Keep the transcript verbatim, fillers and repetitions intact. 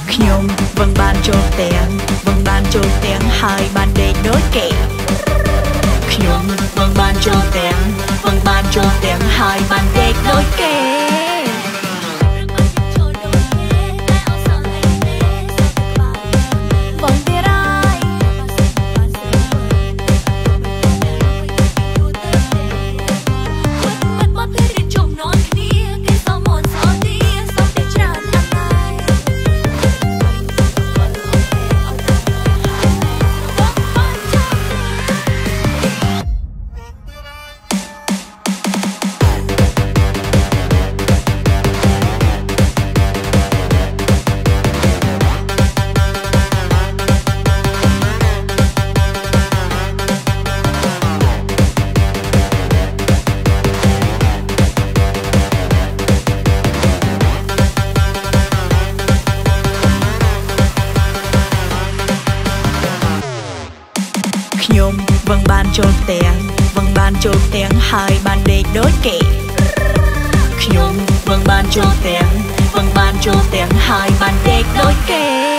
ខ្ញុំវឹងបានចូលទាំងវឹងបានចូលទាំងហើយបានដេកដូចគេខ្ញុំវឹងបានចូលទាំងវឹងបានចូលទាំងហើយបានដេកដូចគេខ្ញុំវឹងបានចូលទាំងវឹងបានចូលទាំងហើយបានដេកដូចគេខ្ញុំវឹងបានចូលទាំងវឹងបានចូលទាំងហើយបានដេកដូចគេ